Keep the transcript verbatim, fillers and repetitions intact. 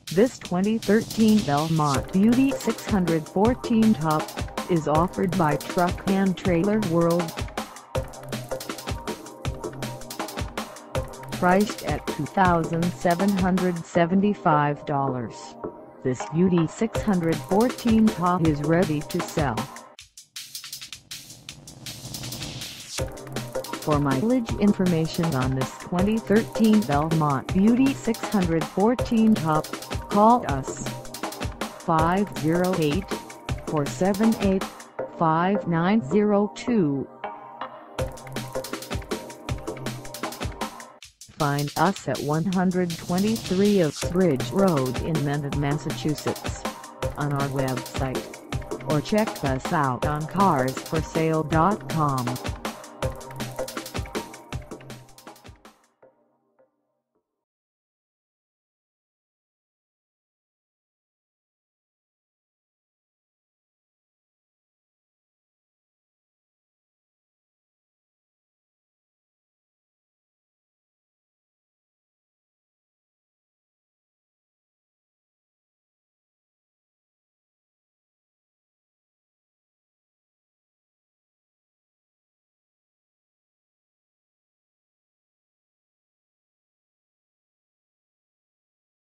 This twenty thirteen Belmont U T six fourteen T A is offered by Truck and Trailer World. Priced at two thousand seven hundred seventy-five dollars, this U T six fourteen T A is ready to sell. For mileage information on this twenty thirteen Belmont U T six fourteen T A, call us five oh eight, four seven eight, five nine oh two. Find us at one twenty-three Uxbridge Road in Mendon, Massachusetts, on our website, or check us out on cars for sale dot com.